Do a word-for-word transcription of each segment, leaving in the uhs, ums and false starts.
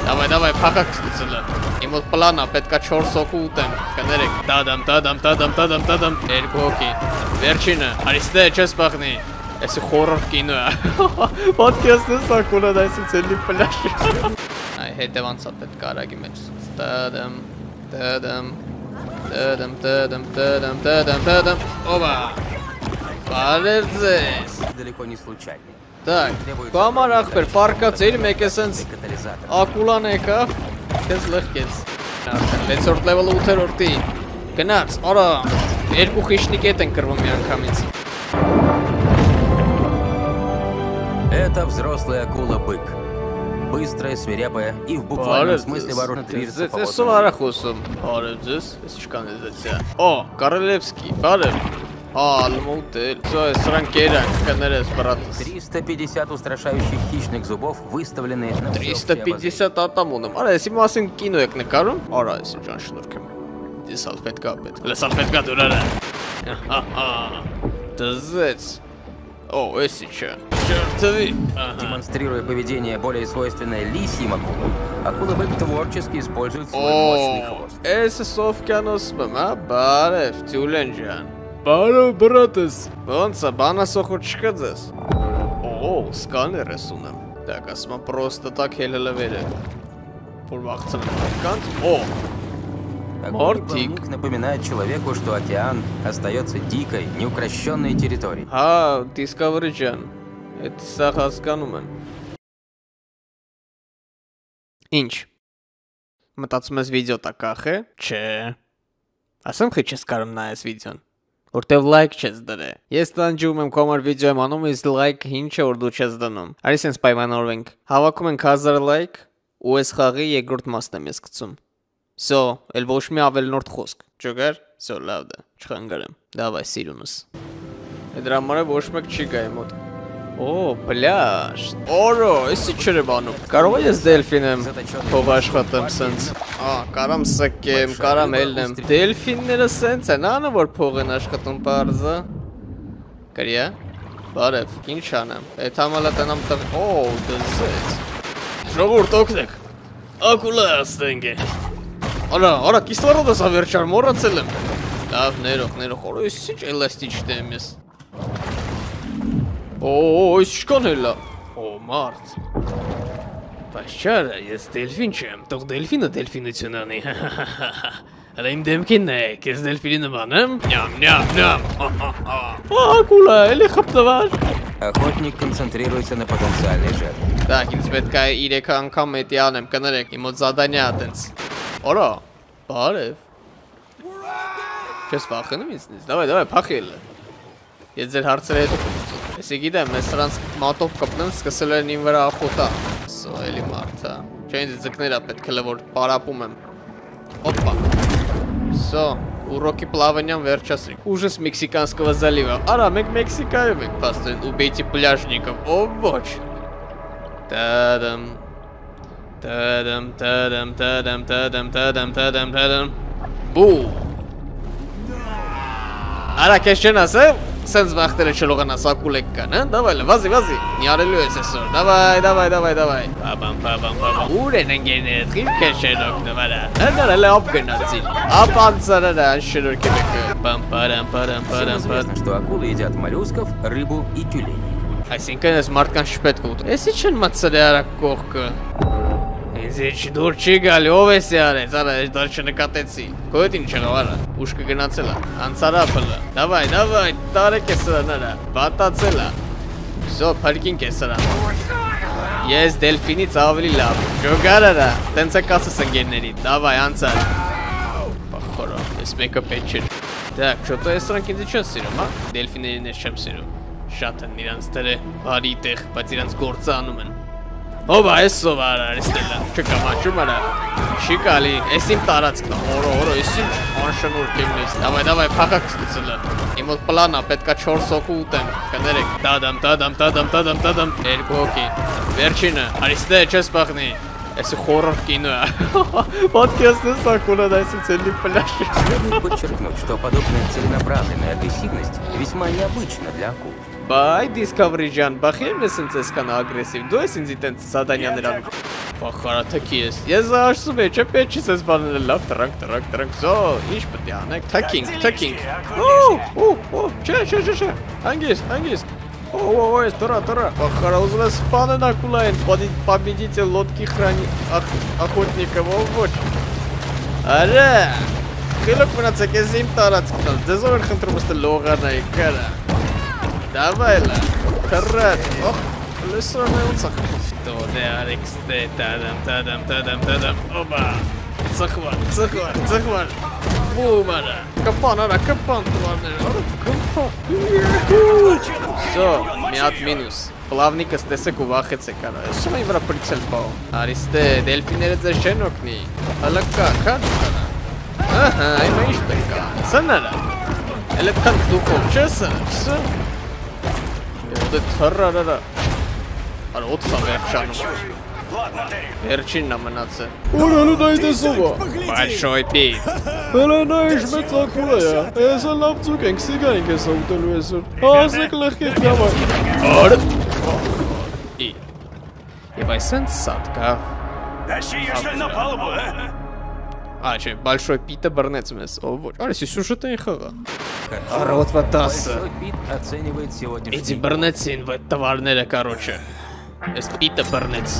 Давай, давай, փախակ ստուծելը։ Իմ մոտ պլան է, պետքա չորս հոգու ուտեմ։ Կներեք, տադամ, տադամ, տադամ, տադամ, տադամ, երկու հոգի։ Վերջինը, արիստե, չես բաղնի։ Էսի խորոր կինո է։ Պատկեսնը սակունը դայսի ծելի պլաշ։ Այ հետևանցա պետք արագի մեջ։ Տադամ, տադամ, տադամ, տադամ, տադամ, տադամ, տադամ, օվա։ Բարև ձեզ։ Далеко не случайный. Так, կամար աղբեր, պարկած էր, մեկ է սենց ակուլան եկավ, կեզ լխկեց։ Լեցորդ լևել ութերորդի, գնաց, արա, երկու խիշնիկ ետ են կրվում մի անգամից։ Это взрослая акула-бык. Быстрая, свирепая и в буквальном смысле вооружена движется по Ես սովարա խոսում, բարև ձեզ, ես իչքան ես էցյա։ Օ, Կարելևսկի, բարև։ Ալմուտել, սրանք երանք, կներես, բրատս։ триста пятьдесят устрашающих хищных зубов выставлены на триста пятьдесят ատամ ունեմ, արա, եսի մասին կինո եք նկարում, արա, եսի ճան շնորքեմ։ Դի սալվետկա պետք, լե սալվետկա դուրարը։ Դզեց, օ, եսի չէ, չերթվի։ Демонстрируя поведение более свойственное лисьим акулам, акула-бык творчески использует свой мощный хвост. Էսը սովկյանոսում, հա, բարև, ծյուլեն ջան։ Բարև բրատս, ոնց է, բանասոխոր չկա ձեզ։ Օ, սկաներ ես ունեմ, դակ ասմա պրոստը տակ հելելը վերև, որ վաղցնեմ կանց, о, Акула-бык напоминает человеку, что океан остается дикой, неукрощенной территорией. Հա, Discovery ջան, էդ սաղ հասկանում են։ Ինչ, մտածում ես վիդեո տա կախ է, չէ, ասեմ խի չես կարում նայես վիդեոն, որտև լայք չես դրե, ես տանջում եմ կոմար վիդեո եմ անում, իս լայք ինչ է որ դու չես դնում, արի սենց պայմանորվենք, հավաքում ենք հազար լայք, ու ես խաղի երկրորդ մասն եմ ես գցում, սո, էլ ոչ մի ավելնորդ խոսք, ճոգար, սո լավ դա, չխանգարեմ, դավայ սիրունս, է դրա համար է ոչ մեկ չի գա է մոտ, օ, պլաշ, օրո, եսի չր է բանում, կարող է ես դելֆին եմ, փով աշխատեմ սենց, ա, կարամ սկեմ, կարամ ելնեմ, դելֆինները սենց են, անը որ փող են աշխատում պարզը, կրիա, բարև, ինչ անեմ, էդ համալա տնամ տղ, օ, դզեց, ժողուրդ օգնեք, ակուլա աստենք է, արա, արա, կիսլարոդս ավերջար, մորացել եմ, լավ, ներող, ներող, օրո, ես ինչ էլաստիչ դեմ ես, օ, ես չկան հելա, օ, մարդ, բայց չարը, ես դելվին չեմ, տող դելվինը դելվինություն անի, հլա իմ դեմքին նեք, ես դելվինի նման եմ, նյամ, նյամ, նյամ, ակուլա, էլի խպտվար, Охотник концентрируется на потенциальной жертве. Так, ինձ պետք է իրեք անգամ էտի անեմ, կներեք, իմ ոտ զադանյա ատենց, օրա, բարև, չես վախենում ինձնից, դավայ, դավայ, պախիլը, ես ձեր հարցերը հետո կպուցում, եսի գիտեմ, ես սրանց մատով կպնեմ, սկսել են իմ վրա ախոտա, սո, էլի մարդ, հա, չէ ինձ ձկներա պետք է որ պարապում եմ, օպա, սո, Уроки плавания վերջացրիք, ужас Мексиканского залива, արա, մենք Մեքսիկայում ենք, պաստեն, убейте пляжников, о, ոչ, տադամ, տադամ, տադամ, տադամ, տադամ, տադամ, տադամ, տադամ, բու, արա, կես չեն ասեմ, սենց վաղտերը չլողանաս ակուլեք կան, հա, դավայ, վազի, վազի, նյարելու ես այսօր, դավայ, դավայ, դավայ, դավայ, պաբամ, պաբամ, պաբամ, ուր են ընգերներդ, խիվ կես չեն օգնվարա, հնար էլ է ապ գնացին, ապ անցարարա անշերորքի բեկը, պամ, պարամ, պարամ, Всем պարամ, известно, что акулы едят моллюсков, рыбу и тюленей. այսինքն ես մարդկան շպետ կուտ, եսի չեն մացրի արակ կողքը, ինձ էչ դուր չի գալի, ով եսի արեց, արա, էչ դար չնկատեցի, կոյետ ինչ եղավ արա, ուշկը գնացել է, անցարապլը, դավայ, դավայ, տարեք է սրան արա, բատացել է, զո, պարքինք է սրան, ես դելֆինից ավելի լավ, ժոգար արա, տենց է կասս ընգերների, դավայ, անցար, պախորո, ես մեկը պետ չեր, դակ, շոտո ես սրանք ինձ չեն սիրում, հա, դելֆիներին ես չեմ սիրում, շատ են իրանց tere բարի տեղ, բայց իրանց գործը անում են, Օբա, ես սովար արիստելա, չկա մաչում արա, չի կալի, ես իմ տարածքն է, օրո, օրո, ես ինչ անշնորք եմ ես, դավայ, դավայ, փախակ ստուծելը, իմ ոտ պլան է, պետքա չորս հոգու ուտեմ, կներեք, տադամ, տադամ, տադամ, տադամ, տադամ, երկու հոգի, վերջինը, արիստե, չես բաղնի, եսի խորոր կինո է, պատկեսնը սակունը դայսի ծելի պլաշ։ Следует подчеркнуть, что подобная целенаправленная агрессивность весьма необычна для акул. Բայ, Discovery ջան, բախի եմ ես ինձ եսկան ագրեսիվ, դու ես ինձ իտենց սադանյաներ անում։ Փախարա թքի ես։ Ես աշսում եմ, չէ՞ պետք չես ես բանել լավ տրանք, տրանք, տրանք, զո, ինչ պետք է անենք, թքինք, թքինք։ Օ, օ, օ, չէ, չէ, չէ, չէ։ Հանգիստ, հանգիստ։ Օ, օ, օ, ես տրա, տրա։ Փախարա ուզում ես սպանեն ակուլային, победитель лодки храни охотников, ոչ։ Արա։ Խելոք մնացեք, ես իմ տարածքն եմ, ձեզ ով են խնդրում ուստը լողանայի, կարա։ Давай լա, թռատ, օխ, լսրան է ոնց ախ։ Դե արեքստե, տադամ, տադամ, տադամ, տադամ, օբա, ծխվար, ծխվար, ծխվար, բում արա, կպան արա, կպան տվարներ, արա, կպան, Սո, մի հատ մինուս, պլավնիկս տեսեք ու վախեցեք արա, ես սում այն վրա պրիցել պաղում, արիստե, դելֆիները ձեզ չեն օգնի, հալա կա, կան արա, ահա, այմա ինչ պետք կա, սն արա, էլ էտքան դուխով չես արա, սը, դե թռար արա, Արա օտսա վերջանում, վերջինն է մնացը Ուրալու դա իտեսով է Բաշոյ պիտ Հելա նա ինչ մեծ ակուլա է, ես է լավ ծուկ ենք, սիգա ենք ես ուտելու եսոր Հասեք լեղկեք նավայ Արա Ի Եվ այս ընց սատ կավ Тащи ее на палубу, а? А, че, большой Пита бърнец мес. О, вот. Аре, си сушата и хага. Аре, вот ватаса. Большой Пит оценивает сегодняшний Эти бърнеци в товарнере, короче. Es Пита бърнец.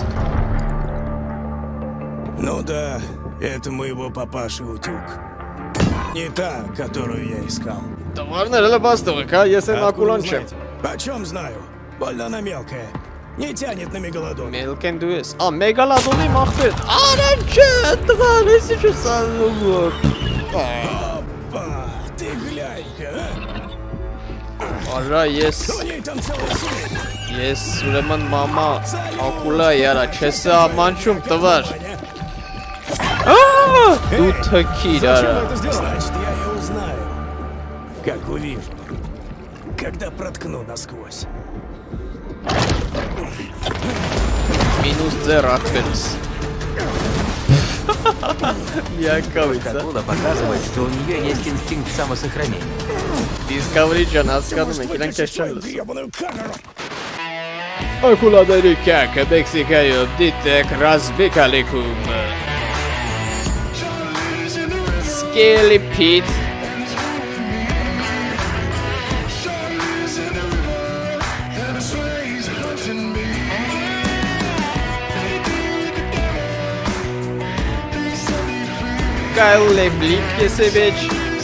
Ну да, это моего папаши утюг. Не та, которую я искал. Товарнере лебастовик, а? Если на куланче. Почем знаю? Больно она мелкая. Не тянет на мегалодон. Мелкен дуэс. А, мегалодон и махтет. Аре, че, тварь, сейчас вот. Опа, ты глянь-ка, а? Аре, yes. У ней там целый сын. Yes, ուրեմն մամա ակուլա яра, չես ամանչում տվար։ Ահա, դու թքիր արա։ Значит, я ее узнаю. Как увижу. Когда проткну насквозь. Минус ձեր ախպերս։ Якавица. Акула показывает, что у нее есть инстинкт самосохранения. Discovery ջան, հասկանում եք, իրանք ես չեն լսում։ Гребаную камеру. Акулադերի կյակը Մեքսիկայով դիտեք ռազմիկ ալիքում։ Scaly Pete Kyle Leblik Yesevich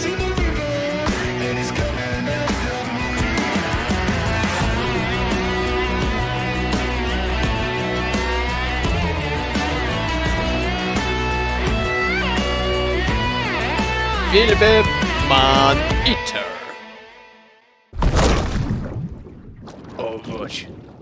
Philip Man-Eater Oh ոչ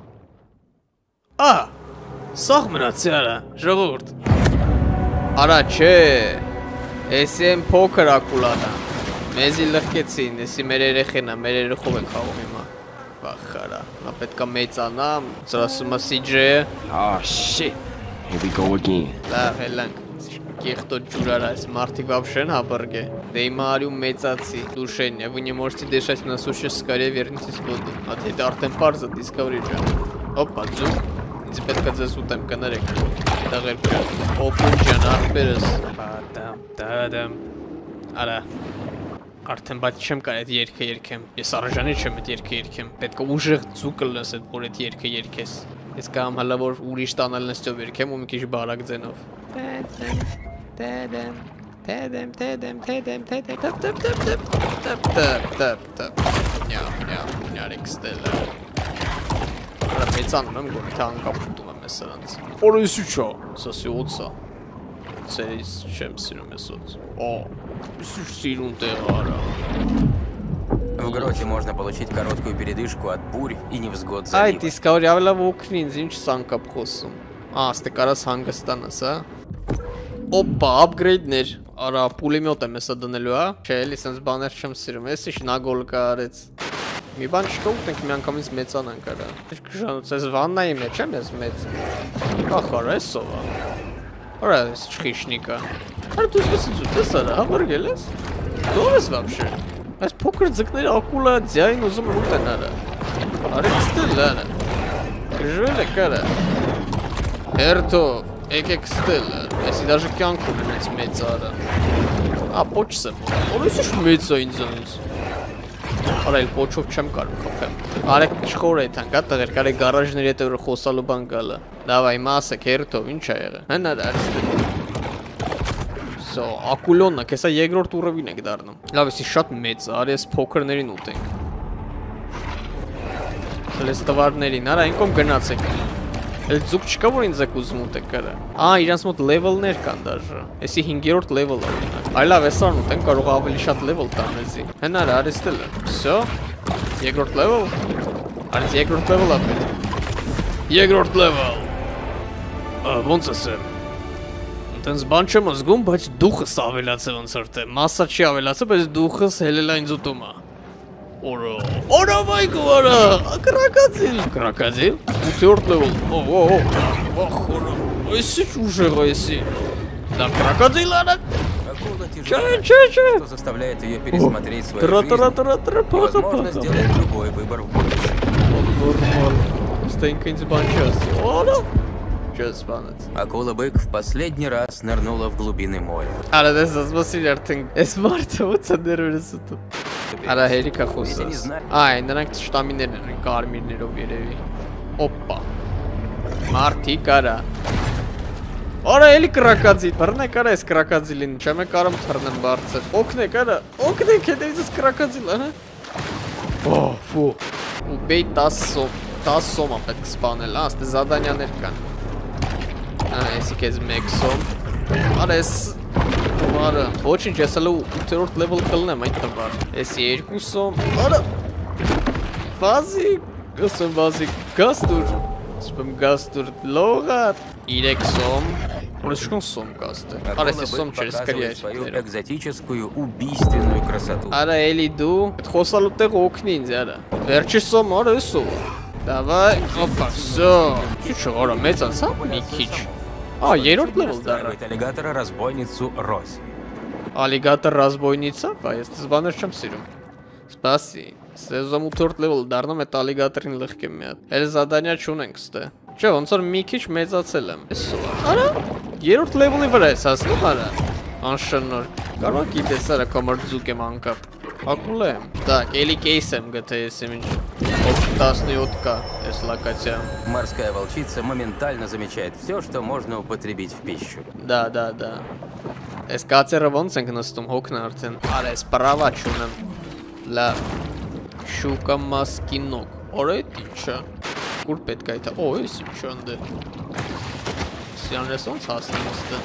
Ահա Սաղ մնացի արա ժողովուրդ Արա չէ Էսի եմ փոքր ակուլան է Մեզի լղկեցին, էսի մեր երեխեն է, մեր երեխով ենք խաղում հիմա Վախարա, նա պետք է մեծանամ, ծրասում է սի ջեը Oh shit, here we go again. Լավ, հելանք, կեղտոտ ջուրար այս մարդիկ вообще հաբրգ է Դե հիմա արյում մեծացի, դուշեն է, вы не можете дышать на суше, скорее вернитесь в воду Ատ հետ արդեն պարզ է Discovery ջան Հոպա, ձուկ, ինձ պետք է ձեզ ուտեմ, կներեք Դաղեր կրակ, օպուն ջան, աղբերս Պատամ, տադամ Արա Արդեն բայց չեմ կար այդ երկը երկեմ Ես արժանի չեմ այդ երկը երկեմ Պետք է ուժեղ ձուկը լս այդ որ այդ երկը երկես Ես կամ հալա որ ուրիշ տանալ նստով երկեմ ու մի քիչ բարակ ձենով Տադամ, տադամ, տադամ, տադամ, տադամ, տապ, տապ, տապ, տապ, տապ, տապ, տապ, նյամ, նյամ, նյարեք ստելը Արա մեծանում եմ գոնի թե անկապուտում եմ ես սրանց Որը եսի չա, սասի օծա Ցերից չեմ սիրում ես ոց Օ, եսի սիրուն տեղ արա В гроте можно получить короткую передышку от бурь и невзгод Այ, залива. Discovery ավելի լավ օգնի ինձ, ինչ սանկապ խոսում Ա, ստե կարաս հանգստանաս, հա Օպա, upgrade-ներ Արա, պուլիմյոտ եմ եսա դնելու, հա Չէ, էլի սենց բաներ չեմ սիրում, ես ինչ նագոլ կա արեց Մի բան չկա ուտենք մի անգամից մեծանանք արա Ինչ կժանոց, ես վաննայի մեջ եմ ես մեծ Ախար, ես սովա Արա, ես չխիշնիկա Արա, դու զվեսից ուտես արա, հաբրգել ես Դով ես վապշե Այս փոքր ձկները ակուլա ձյային ուզում ուտեն արա Արեք ստել արա Կժվել եք արա Հերթով Եկեք ստելը, եսի դաժը կյանքում եմ ենց մեծ արա։ Ա, պոչս եմ, որս իչ մեծ է ինձ անից։ Արա, էլ պոչով չեմ կարում խոպեմ։ Արեք չխոր էթան, գա տղեր, կարեք գարաժների հետ վրա խոսալու բան գալը։ Դավայ, մասեք, հերթով, ինչ ա եղը։ Հնար արստել։ Սո, ակուլոննա, կեսա երկրորդ ուռովին եք դարնում։ Լավ, եսի շատ մեծ է, արի ես փոքրներին ուտենք։ Հլես տվարներին, արա, ինքոմ գնացեք։ Էլ ձուկ չկա, որ ինձ եք ուզում ուտեք կարը։ Ա, իրանց մոտ լևելներ կան դաժը։ Եսի հինգերորդ լևել է ունենակ։ Այ լավ, ես արն ուտենք, կարող ավելի շատ լևել տան եզի։ Հնար, արեստել է։ Սո, երկրորդ լևել։ Արից երկրորդ լևել է պետք։ Երկրորդ լևել։ Ոնց ասեմ։ Տենց բան չեմ զգում, բայց դուխս ավելացել ոնց որ թե։ Մասսա չի ավելացել, բայց դուխս հելել այն զուտում է։ Օրո, օրո վայ գորա, կրակածիլ, կրակածիլ, ութերորդ լևել, օ, օ, օ, վախ, օրո, այսի ուժեղ այսի, դա կրակածիլ արա, չէ, չէ, չէ, что заставляет ее пересмотреть свою тра жизнь тра тра тра и, возможно, сделать другой выбор в будущем. Նորմալ, ստենքը ինձ բան չի ասի, օրո, չես բանեց։ Акула-бык в последний раз нырнула в глубины моря. Արա դες ասմասիր արդեն, ես մարդը ոնց է ներվերս ուտում։ Արա հերիքա խոսած։ Այ, նրանք շտամիներն են կարմիրներով երևի։ Օպա։ Մարդիկ արա։ Արա էլի կրակածի, բռնեք արա ես կրակածիլին, չեմ է կարամ թռնեմ բարձր։ Օգնեք արա, օգնեք հետևից ես կրակածիլ, ահա։ Օ, ֆու։ Ու բեյ տասը սոմ, տասը սոմ ա պետք սպանել, ա, ստե զադանյաներ կան։ Ա, եսի կեզ մեկ սոմ։ Արա ես Արը, ոչինչ, ես հլու ութերորդ լևել կլնեմ այդ տվար։ Եսի երկու սոմ, արա, վազիկ, ասեմ վազիկ, գաստուր, ասպեմ գաստուր, լողատ, իրեք սոմ, որս շկոն սոմ գաստ է, արա եսի սոմ չեր, սկրի показывает свою экзотическую, убийственную красоту. Արա էլի դու, այդ խոսալու տեղ օգնի ինձ, արա, վերջի սոմ, արա էսո, դավայ, օպա, սո, քիչ արա, մեծ անցա, մի քիչ, ա, երորդ լևել դարա։ Аллигатора разбойницу Рось. Ալիգատոր ռազբոյնիցա, բա ես դες բաներ չեմ սիրում։ Սպասի, սեզոմ ութերորդ լևել դառնում այդ ալիգատորին լղկեմ մի հատ։ Էլ զադանյա չունենք ստե։ Չէ, ոնց որ մի քիչ մեծացել եմ։ Արա, երրորդ լևելի վրա ես հասնում, արա։ Անշնորհ։ Կարող գիտես, արա կամար ձուկ եմ անկապ։ Ակուլ եմ։ Так, էլի кейս եմ գտե ես ինչ։ տասնյոթ կա էս լոկացիա։ Морская волчица моментально замечает все, что можно употребить в пищу. Да, да, да. Ես կացերը ոնց ենք նստում հոգն արդեն։ Արա ես պրավա չունեմ։ Լավ։ Շուկա մասկինոկ։ Օր էդ ինչա։ Կուր պետք է այդա։ Օ, ես ինչ անդե։ Սյան ես ոնց հասնում ստը։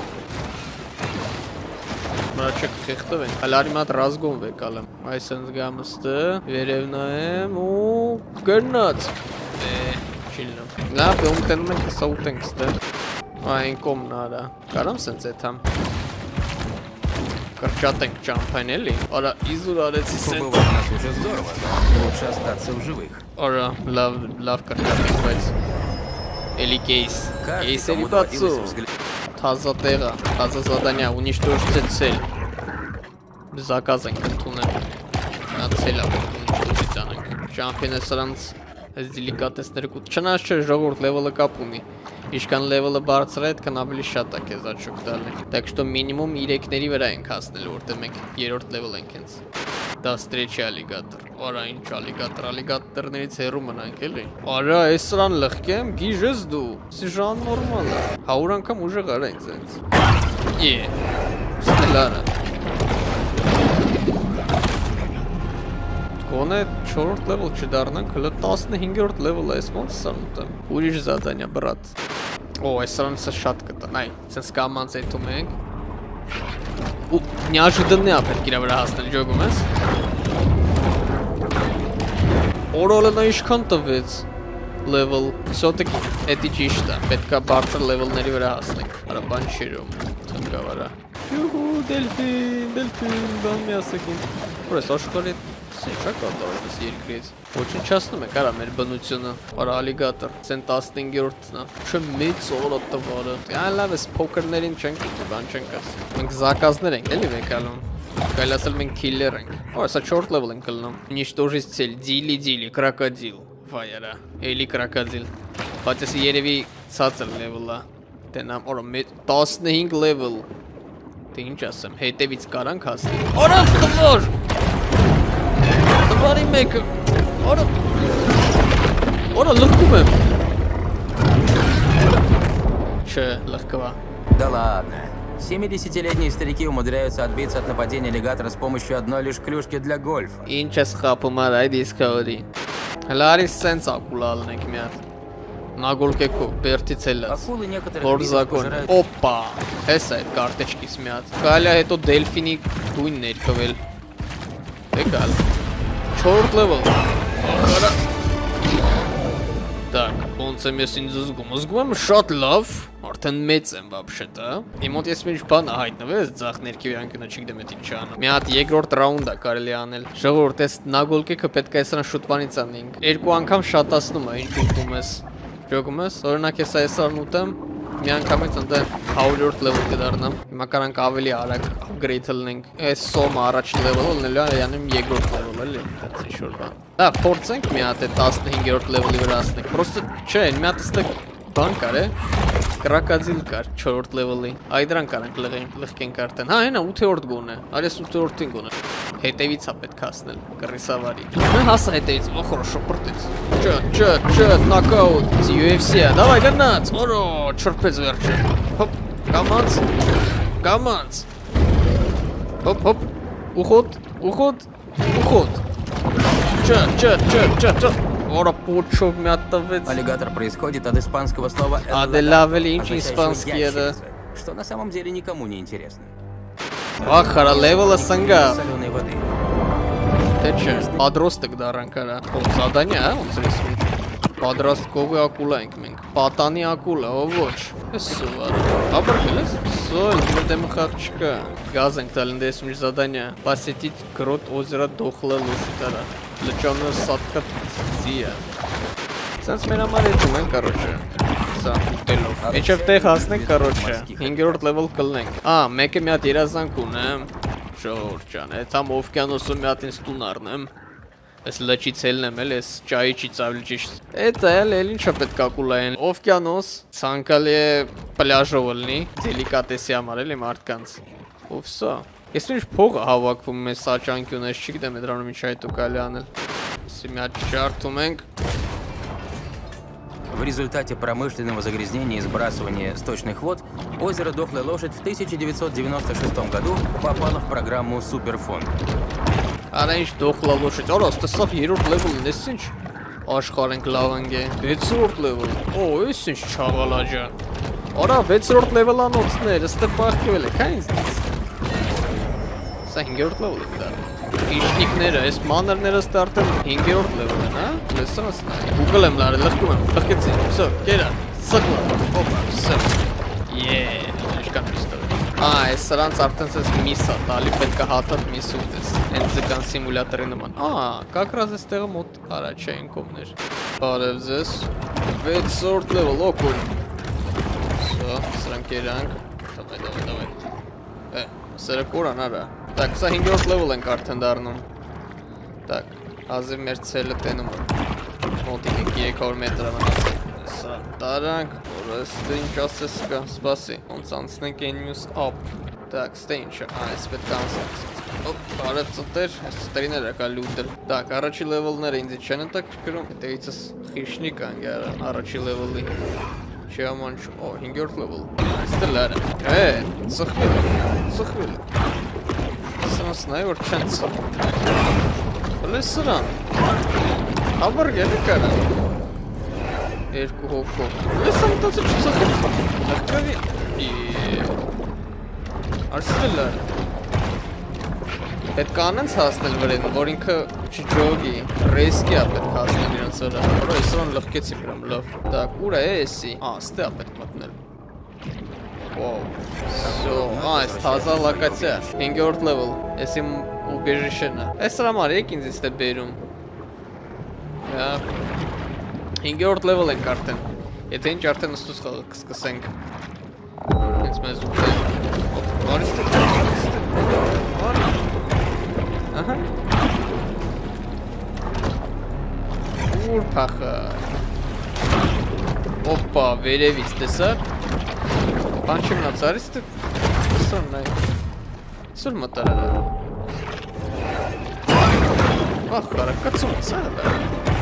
Մրա չեք խեղտով են։ Հալարի մատ ռազգոն վեկալեմ։ Այս ընդ գամ ստը։ Վերև նայեմ ու գնաց։ Է, չիլնեմ։ Լավ, դե ումտենում ենք հսա ուտենք ստը։ Այն կոմն արա։ Կարամ սենց էթամ։ Կրճատ ենք ճամփային էլի։ Արա, իզուր արեցի սենց։ Побывать нас уже здорово, но лучше остаться в живых. Արա, լավ, լավ կրճատ ենք, բայց էլի кейս։ Кейսերի բացու։ Թազա տեղը, թազա զադանյա, ունիշտորժցե ցել։ Զակազ ենք ընդունել։ Նա ցելա ունիշտորժից անենք։ Ճամփինը սրանց այս դիլիկատեսները կուտ։ Չնայած չէ ժողովուրդ լևելը կապ ունի։ Իշքան լևելը բարձր է, այդքան ավելի շատ է քեզ աչուկ տալի։ Так что минимум երեքների վրա ենք հասնել, որտեղ մենք երրորդ լևել ենք հենց։ Դա ստրեչի ալիգատոր։ Արա, ինչ ալիգատոր, ալիգատորներից հեռու մնանք էլի։ Արա, այս սրան լղկեմ, գիժես դու։ Սի ժան նորմալ է։ Հարյուր անգամ ուժեղ արա ինձ հենց։ Է։ Ստելարա։ Գոնե չորրորդ լևել չդառնանք, հələ տասնհինգերորդ լևել է, ես ոնց սան ուտեմ։ Ուրիշ զադանյա, բրատ։ Օ, այս սրանցը շատ կտան, այ, սենց կամանց էթում ենք։ Ու նյաժդնի ա պետք իրա վրա հասնել, ջոգում ես։ Օրոլը նա իշքան տվեց լևել, սոտեք էտի ճիշտ է, պետք է բարձր լևելների վրա հասնենք, արա բան չիրում, թնգավ արա։ Յուհու, դելֆին, դելֆին, բան մի ասեք ինձ, որ ես աշխարի Սենչա կատարում ես երկրից։ Ոչնչացնում եք արա մեր բնությունը, արա ալիգատոր, սեն տասնհինգերորդն է։ Չէ մեծ օրա տվարը։ Այն լավ ես փոքրներին չենք ուտի, բան չենք ասի։ Մենք զակազներ ենք, էլի վեկալում։ Կարելի ասել մենք քիլլեր ենք։ Օ, սա չորրորդ լևել ենք կլնում։ Նիշտորժից ցել, դիլի դիլի, կրակադիլ։ Վայ արա, էլի կրակադիլ։ Բայց ես երևի ցածր լևել է։ Դենամ, օրա տասնհինգ level։ Դե ինչ ասեմ, հետևից կարանք հասնի։ Օրա տվոր։ Տվարի մեկը։ Օրա Օրա լղկում եմ։ Չէ, լղկվա։ Да ладно. семидесятилетние старики умудряются отбиться от нападения аллигатора с помощью одной лишь клюшки для гольфа. Ինչ ես խապում արա այդ իսկավորի։ Հլարի սենց ակուլալն եք մի հատ։ Նագոլկեքով, բերտից էլած։ Акулы некоторых Որ видов զակոն։ пожирают... Օպա, հես այդ կարտեչքից մի հատ։ Կալյա հետո դելֆինի գույն ներկվել։ Եկալ։ չորրորդ level։ Ախարա։ Так, ոնց եմ ես ինձ զգում։ Զգում եմ շատ լավ, արդեն մեծ եմ вообще-то։ Իմ մոտ ես մի բան հայտնվեց, ձախ ներքևի անկյունը չգիտեմ էդ ինչ անում։ Մի հատ երկրորդ ռաունդ է կարելի անել։ Ժողովուրդ, այս նագոլկեքը պետք է այսրան շուտվանից անենք։ Երկու անգամ շատացնում է, ինչ ուտում ես։ Ճոգում ես, օրինակ ես այսարն ուտեմ, մի անգամից ընդ հարյուրորդ level կդառնամ։ Հիմա կարանք ավելի արագ upgrade լնենք։ Այս սոմը առաջին level-ը լինելու է յանեմ երկրորդ level էլի, այդպես ինչ-որ բան։ Դա փորձենք մի հատ է տասնհինգերորդ level-ի վրա հասնենք։ Պրոստը չէ, մի հատ ստակ բան կար է։ Կրակադիլ կար չորրորդ level-ի։ Այդ դրան կարանք լղկենք արդեն։ Հա, հենա ութերորդ գոնե։ Արես ութերորդին գոնե։ Հետևից է պետք հասնել, կռիսավարի։ Նա հասա հետևից, օ, խորոշո պրտից։ Չը, չը, չը, նոկաուտ, յու էֆ սի-ա, դավայ գնաց, օրո, չրպեց վերջը։ Հոպ, կամանց, կամանց։ Հոպ, հոպ, ուխոտ, ուխոտ, ուխոտ։ Չը, չը, չը, չը, չը։ Օրա պոչով մի հատ տվեց։ Аллигатор происходит от испанского слова Ադելավելի ինչ означающего իսպանսկի է դա։ ящерица, что на самом деле никому не интересно. Ախարա level-ը սնգա։ Соленой воды. Թե չէ, պատրոստը կդառանք արա։ Ո, զադանյա, հա, ոնց ես ու։ Պատրաստկովի ակուլա ենք մենք։ Պատանի ակուլա, ո ոչ։ Ես սովար։ Ապրկել ես։ Սոյ, մեր դեմ խաղ չկա։ Գազ ենք տալին դես մի զադանյա։ Посетить грот озера Дохлая лошадь արա։ Լճանը սատկա ծիա։ Սենց մեր համար էտում են, короче։ Սա ուտելով։ Էջև տեղ հասնենք, короче։ հինգերորդ level կլնենք։ Ա, մեկը մի հատ երազանք ունեմ։ Ժողովուրդ ջան, այդ համ օվկիանոսում մի հատ ինձ տուն առնեմ։ Այս լճից ելնեմ էլ, այս ճայիչից ավելի ճիշտ։ Էտա էլ էլ ինչա պետք է կուլային։ Օվկիանոս, ցանկալի է պլաժով լինի, դելիկատեսի համար էլի մարդկանց։ Ով սա։ Ես ինչ փողը հավաքվում մեզ սա ճանկյունը, ես չգիտեմ դրանում ինչ այդ ու կարելի անել։ Սի մի հատ ջարդում ենք։ В результате промышленного загрязнения и сбрасывания сточных вод озеро Дохлая лошадь в тысяча девятьсот девяносто шестом году попало в программу Суперфонд. Արա ինչ Դոխլա լոշիչ, արա ստեսավ երրորդ level-ն, ես ինչ աշխարհ ենք լավանք է, վեցորդ level, օ, ես ինչ չաղալաջա, արա վեցորդ level անոցներ, ստե պաղկվել է, կա ինձնից, սա հինգերորդ level եք դարը, իշնիկները, ես մանրները ստարտել հինգերորդ level են, հա, լեսան ասնա, Google եմ լարել, լղկում եմ, լղկեցի, սո, կերա, սղլա, օպա, սո, եee, իշկան պիստով Ա, այս սրանց արդեն սես միս է տալի, պետք է հատատ միս ուտես, հենց զկան սիմուլյատորի նման։ Ա, կակրազ այս տեղը մոտ առաջային կողմներ։ Բարև ձեզ, վեցորդ level, օկուլ։ Սա, սրանք երանք, դավայ, դավայ, դավայ։ Է, սերը կորան արա։ Так, սա հինգերորդ level ենք արդեն դարնում։ Так, հազիվ մեր ցելը տենում է։ Մոտիկ ենք երեք հարյուր մետր մնացել։ Սա տարանք, որ ստե ինչ ասես կա, սպասի, ոնց անցնենք այն մյուս up, так, ստե ինչը, ա, ես պետք է անցնենք, ոպ, բարև ծտեր, ես ծտերիներ ակա լուտել, так, առաջի level-ները ինձ չեն ընտակ կրում, հետևիցս խիշնի կան գարա, առաջի level-ի, չի աման չու, օ, հինգերորդ level, այստե լարը, է, ծխվել է, ծխվել է, սրանց նայ, որ չեն ծխվել, հլ է սրան, հաբար գելի կարա, երկու հոգով, ես ամտացը չծխեց, նխկավի, արստել է, պետք անենց հասնել վրեն, որ ինքը չջոգի, ռեսկի է պետք հասնել իրենց վրա, որ ես սրան լղկեցի պրամ լավ, դակ, ուր է էսի, ա, ստե է պետք մտնել, վով, սո, ա, ես թազա լակացյա, հինգերորդ level, ես իմ ուբեժիշեն է, ես սրամար եկ ինձ իստե բերում, հինգերորդ level ենք արդեն, եթե ինչ արդեն նստուց խաղը կսկսենք, հենց մեզ ուտենք, բարի ստեղ, բարի ստեղ, բարի, ահա, ուր պախա, ոպա, վերևից տեսար, Բան չի մնաց, արի ստե սոր նայ Սոր մտարել է Ախ, հարակացում ես ալը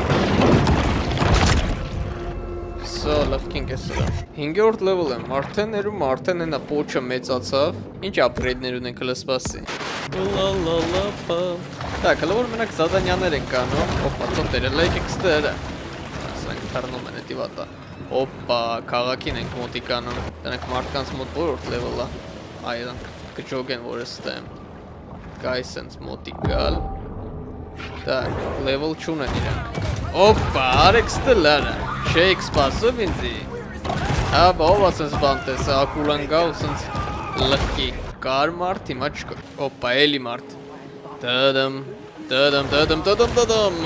Սա լավքինք է սրա հինգերորդ level եմ, արդեն ներում, արդեն ենա պոչը մեծացավ Ինչ ապրեյդներ ունենք հլը սպասի Լալալապա Так, հլը որ մենակ զադանյաներ են կանում Օպա, ծոտերը, լայք եք ստերը Սրանք թարնում են էտի վատա Օպա, կաղաքին ենք մոտի կանում Դրանք մարդկանց մոտ որորդ level է Այրանք կջոգ են որ եստեմ Կայ սենց մոտի կալ Так, level չունեն իրանք Օպա, արեք ստելարը Չեիք սպասում ինձի Հաբա, ով ասենց բան տեսա, ակուլան գա ու սենց լխկի Կար մարդ, հիմա չկա Օպա, էլի մարդ Դդմ, դդմ, դդմ, դդմ, դդմ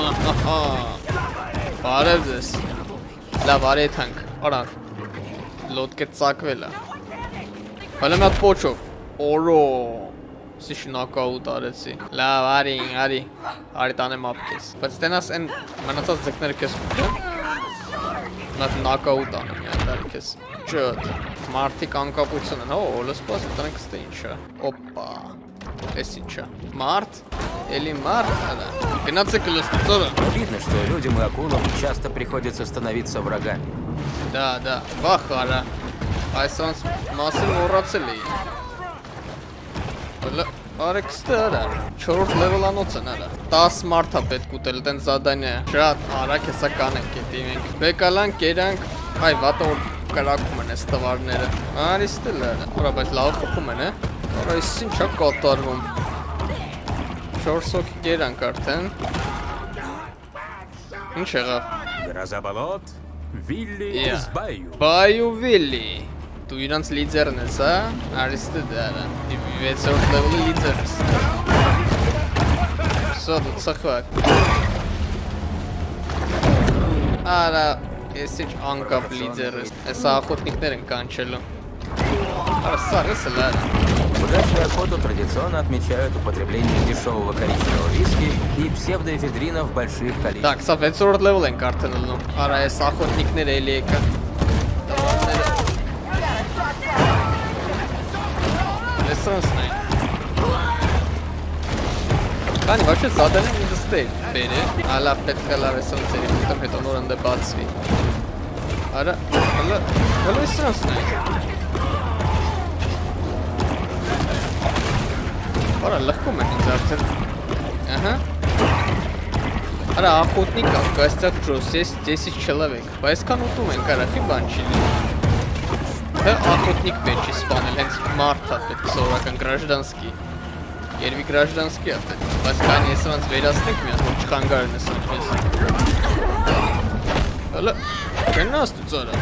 Բարև ձեզ Լավ, արետ հանք, արա Լոտկետ ծակվել է Հալը մի հատ պոչով Օրո Սի շնակաուտ արեցի Լավ, արի, արի Արի տանեմ ապկես Բայց տենաս են մնացած ձկները կես կուտը Մատ նակաուտ անեմ մի ատար կես Ճոտ Մարդիկ անկապություն են Հո, լսպաս տնենք ստե ինչա Օպա Ես ինչա Մարդ Էլի մարդ Գնացեք լստծորը Видно, что людям и акулам часто приходится становиться врагами Да, да, վախ արա Այս անց մասին մորացել էի Հլը Արեք ստե արա չորրորդ level անոց են արա տաս մարդա պետք ուտել տեն զադանյա Շատ արակ հեսա կանենք էտի մենք Բեկալանք, կերանք Այ վատը որ կրակում են ես տվարները Արի ստել արա Որա բայց լավ խպում են է Որա ես ինչա կատարվում չորս հոգի կերանք արդեն Ինչ եղավ Грозоболот, Вилли из Баю Բայու Վիլլի Դու իրանց լիձերն ես, հա? Արիստը դարա վեցորդ level-ը լիձեր ես Սա դու ծխվակ Արա, ես ինչ անկապ լիձեր ես Ես ախոտնիկներ են կանչելու Արա, սար ես էլ արա Удачную охоту традиционно отмечают употребление дешевого коричневого виски и псевдоэфедрина в больших количествах. Так, սա վեցորդ level ենք արդեն լնում Արա, ես ախոտնիկներ էլի եկա Լեսրանսն այն Կանի, վաշե զադանին ինձ ստեր Բերը, ալավ պետք է լավ էսրանսերի ուտեմ հետո նոր ընդե բացվի Արա, հլը, հլը էսրանսն այն Արա, լխկում են ինձ արդեն Ահա Արա, ախոտնիկ ալ, կայստակ ջոս, ես դեսից չլավեք Բա եսքան ուտում են կարախի բան չի Հը ախոտնիկ պետք չի սպանել, հենց մարդ հատ պետք սովորական գրաժդանսկի Երվի գրաժդանսկի հատ պետք Բայց կանի ես վանց վերացնենք մի հատ, որ չխանգարն ես անքես Հլը, կեննա աստու ծորա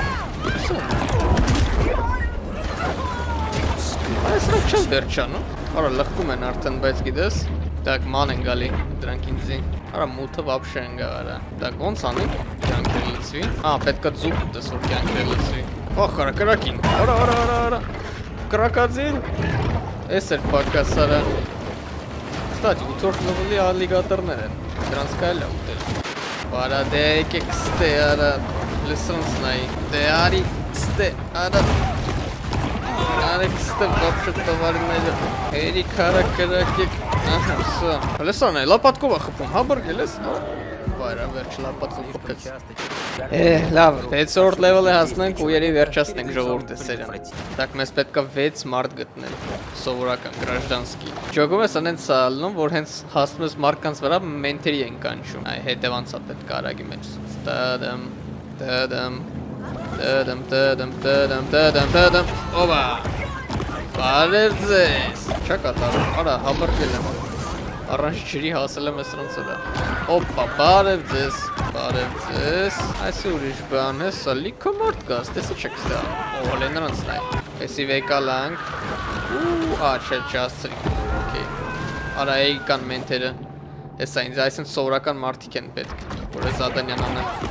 Այս ռակ չեն վերջանում Արա լխկում են արդեն, բայց գիտես Так, ման են գալի, դրանք ինձի Արա մութը վապշե են գավարա Так, ոնց անենք, կյանքեր լծվի Ա, պետքա ձուկ ուտես, որ կյանքեր լծվի Ախ, արա, կրակին, արա, արա, արա, արա Կրակածին Ես էր պակաս, արա Ստաճ, ութորդ լվլի ալիգատորներ են Դրանց կայլ է ուտել Արա, դե եկեք ստե, արա Լսոնց նայի Դե արի, ստե, արա Արեք ստե վապշը տվարները Էրի կարակ կրակեք Ահա, սա Լեսան է, լապատկով է խպում, հա բրգել ես Վայրա, վերջ լապատկով խպեց Է, լավ, վեցորդ level է հասնենք ու երի վերջասնենք ժողորդ է սերյանը Так, մեզ պետք է վեց մարդ գտնել Սովորական, գրաժդանսկի Ճոգում ես անենց սալնում, որ հենց հասնում ես մարդկանց վրա մենթերի են կանչում Այ, հետևանցա պետք է արագի մեջ Տադմ, տադմ Տադմ, տադմ, տադմ, տադմ, տադմ Օվա Բարև ձեզ Չա կատարում, արա, հաբրգել եմ Առանց ջրի հասել եմ ես նրանց վրա Օպա, բարև ձեզ Բարև ձեզ Այս ուրիշ բան է, սա լիքը մարդ կաս Տեսը չեք ստա Օհլ է նրանց նայ Եսի վեկալանք Ու, ա, չէ, չասցրիք Արա, էի կան մենթերը Եսա ինձ այսին սովորական մարդիկ են պետք Որ է զադանյան անեմ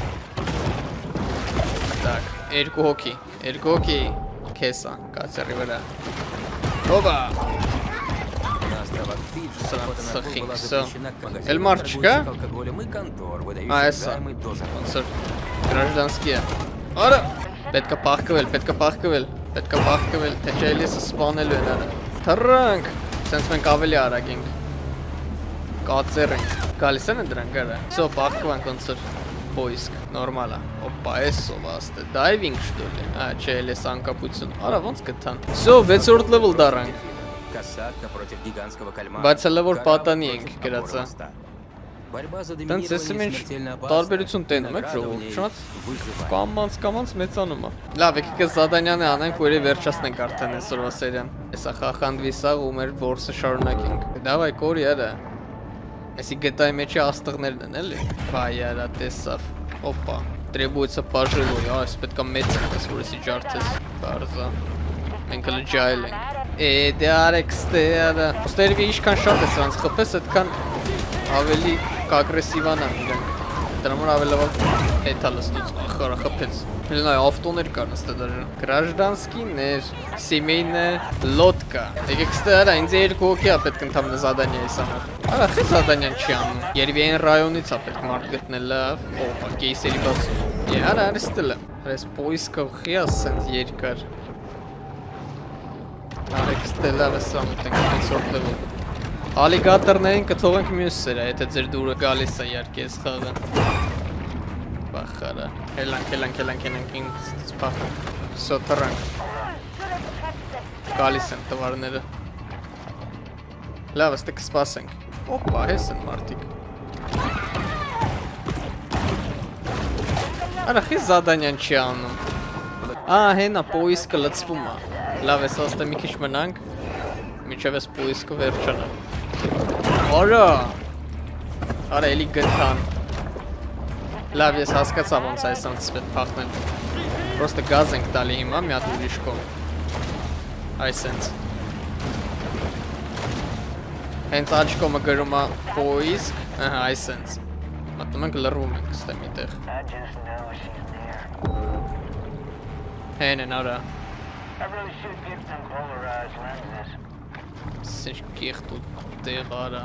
Так, երկու հոգի, երկու հոգի Քեսա, կացերի վրա Հոբա Սրանց սխինք, սո Էլ մարդ չկա? Ա, եսա Ոնցր, գրաժդանսկի է Արա, պետք է պախկվել, պետք է պախկվել Պետք է բախկվել, թե չէ էլի սպանելու են արա։ Թռանք, սենց մենք ավելի արագ ենք։ Կացեր ենք, գալիս են դրանք արա։ Սո բախկվանք ոնց էր պոիսկ, նորմալ է։ Օպա, էսո վաստը, դայվինգ что ли։ Ա, չէ, էլի անկապություն։ Արա ոնց գտան։ Սո վեցորդ level դարանք։ Касатка против гигантского кальмара. Բայց հələ որ պատանի ենք գրածը։ Борьба за Տենց էսի доминирование մեջ смертельно опасна. տարբերություն տենում եք ժողովուրդ, շնորհ կամանց կամանց մեծանում է։ Լավ, եկեք զադանյանը անենք, որ վերջացնենք արդեն այսօրվա սերիան։ Էսա խախանդվի սա ու մեր որսը շարունակենք։ Դավայ կորի արա։ Էսի գետայի մեջի աստղներն են էլի։ Վայ արա տեսավ։ Օպա, требуется поживой, այս պետք է մեծ ես որ էսի ջարդես։ Բարզա։ Մենք հələ ջայլ ենք։ Է, դե արեք ստե արա։ Ոստերվի ինչքան շատ է սրանց խփես, այդքան ավելի կագրեսիվանան իրենք։ Դրա համար ավելի լավ հետա լստուց ախարա խփեց։ Լնայ ավտոներ կան ըստ դրա։ Гражданскийներ, семейная лодка։ Եկեք ստե արա, ինձ երկու հոգի է պետք ընդհանուր զադանիա էս համար։ Արա, խի զադանյան չի անում։ Երևի այն ռայոնից է պետք մարդ գտնել լավ։ Օպա, կեյսերի բաց։ Է, արա, արստել է։ Այս պոիսկը խի է սենց երկար։ Արեք ստե լավ է սա մտենք այսօր լեվը։ Ալիգատորներին կթողենք մյուսերը, եթե ձեր դուրը գալիս է իհարկե այս խաղը։ Բախարա։ Հելանք, հելանք, հելանք, հելանք, ինձ պախանք։ Սո թռանք։ Գալիս են տվարները։ Լավ, ստե կսպասենք։ Օպա, հես են մարդիկ։ Արա, խի զադանյան չի անում։ Ա, հենա, պոիսկը լծվում է։ Լավ, ես աստե մի քիչ մնանք։ Միջև ես պոիսկը վերջանա։ Արա, արա էլի գտան։ Լավ, ես հասկացա ոնց այս անց պետք փախնել։ Պրոստը գազ ենք տալի հիմա մի հատ ուրիշ կողմ։ Այսենց։ Հենց աջ կողմը գրում է պոիսկ, ահա այսենց։ Մտնում ենք լռվում ենք ստե միտեղ։ Հեն են արա։ Սինչ կիղտ ու տեղ արա։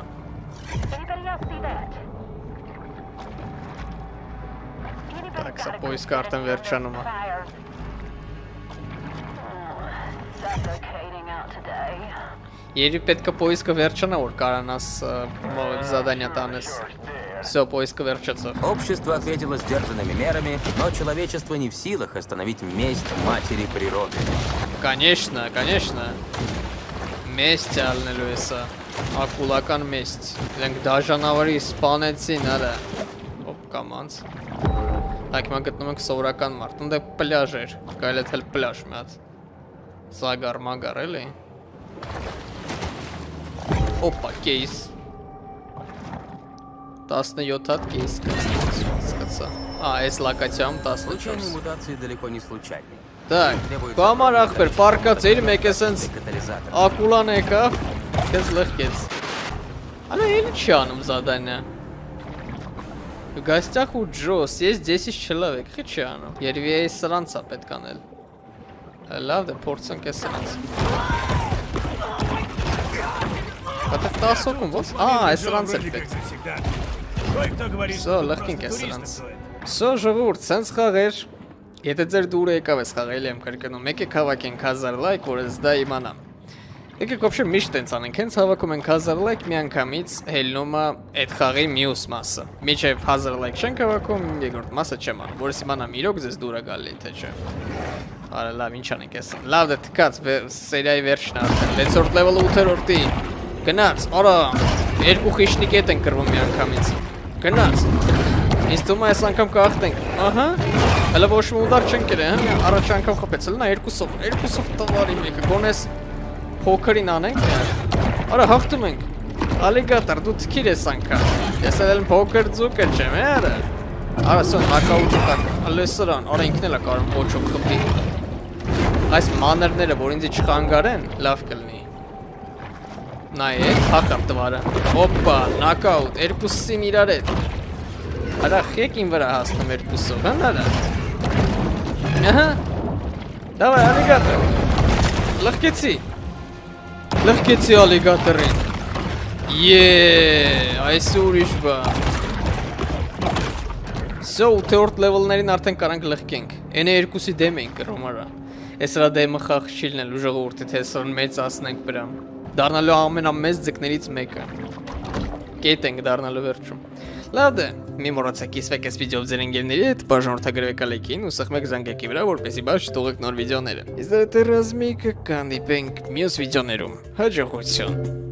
Так, սա պոիսկը արդեն վերջանում է։ Երևի պետք է պոիսկը վերջանա, որ կարանաս զադանյա տանես։ Всё, поиска верчатся. Общество ответило сдержанными мерами, но человечество не в силах остановить месть матери природы. Конечно, конечно. Месть ալնելու էսա։ Ակուլական месть։ Դրանք դաժանավարի սպանեցին, արա։ Ոպ կամանց։ Так, հիմա գտնում ենք սովորական մարդ։ Ունդե պլյաժ էր։ Կարելի է թել պլյաժ մի հատ։ Զագար մագար էլի։ Օպա, кейս։ տասնյոթ հատ кейս կացա։ А, այս լոկացիայում տասնչորս։ Случайные мутации далеко не случайны. Так, կամար ախպեր, պարկացիր, մեկ է սենց ակուլան եկավ, կեզ լխկեց։ Ալա էլի չի անում զադանյա։ В гостях у Джос есть десять человек, խի չի անում։ Երևի է սրանց է պետք անել։ Լավ դե փորձենք է սրանց։ Բատը տասոքում ոնց։ Ա, այս սրանց է պետք։ Սո, լխկինք է սրանց։ Սո, ժողովուրդ, սենց խաղեր։ Եթե ձեր դուրը եկավ ես խաղայելի եմ կրկնում, եկեք հավաքենք հազար լայք, որ ես դա իմանամ։ Եկեք ոբշե միշտ տենց անենք, հենց հավաքում ենք հազար լայք, մի անգամից հելնում է այդ խաղի մյուս մասը։ Միջև հազար լայք չենք հավաքում, երկրորդ մասը չեմ անում, որս իմանամ իրոք ձեզ դուրը գալի, թե չէ։ Արա լավ, ինչ անենք ես։ Լավ դե թքած, սերիայի վերջն արդեն, վեցորդ լևելը ութերորդի։ Գնաց, արա, երկու խիշնիկ ետ ենք կրվում մի անգամից։ Գնաց։ Ինձ թվում է այս անգամ կախտենք։ Ահա։ Հələ ոչ մի ուդար չենք կրել, հա, առաջ անգամ խփեցել, նա երկուսով, երկուսով տվարի մեկը, գոնես փոքրին անենք։ Արա հաղթում ենք։ Ալիգատոր, դու թքիր ես անգամ։ Ես էլ փոքր ձուկը չեմ, արա։ Արա սոն նոկաուտի տակ, լեսրան, արա ինքն էլ է կարող ոչով խփի։ Այս մանրները, որ ինձ չխանգարեն, լավ կլինի։ Նայեք, հաղթավ տվարը։ Օպա, նոկաուտ, երկուսին իրար հետ։ Արա խեկին վրա հասնում երկուսով, հա նարա։ Ահա։ Դավայ, ալիգատոր։ Լխկեցի։ Լխկեցի ալիգատորին։ Եee, այս ուրիշ բա։ Սո ութերորդ լևելներին արդեն կարանք լխկենք։ Ենե երկուսի դեմ ենք կրում արա։ Այս հրա դեմը խաղ չի լինելու ժողովուրդի, թե սրան մեծացնենք բրամ։ Դառնալու ամենամեծ ձկներից մեկը։ Կետ ենք դառնալու վերջում։ Լավ դե, մի մոռացեք կիսվեք այս վիդեով ձեր ընկերների հետ, բաժանորդագրվեք ալիքին ու սխմեք զանգակի վրա, որպեսզի բաց չթողեք նոր վիդեոները։ Իսկ դե ռազմիկ կհանդիպենք մյուս վիդեոներում։ Հաջողություն։